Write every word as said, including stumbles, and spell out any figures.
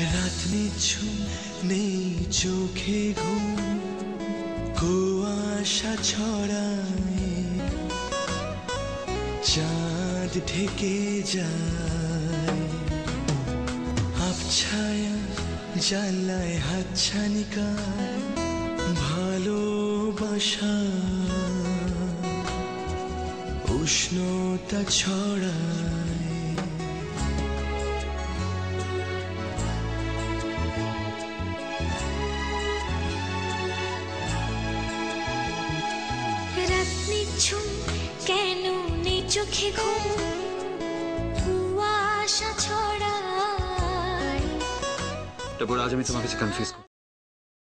রাত নিঝুম নেই চোখে ঘুম, কুয়াশা ছড়ায়, চাঁদ ঢেকে যায়, আবছায়া জ্বালায় হাতছানিকায়, ভালোবাসা উষ্ণতা ছড়ায়। রাত নিঝুম কেন নেই চোখে ঘুম, কুয়াশা ছড়ায়। তারপর আজ আমি তোমার কাছে কনফিউজ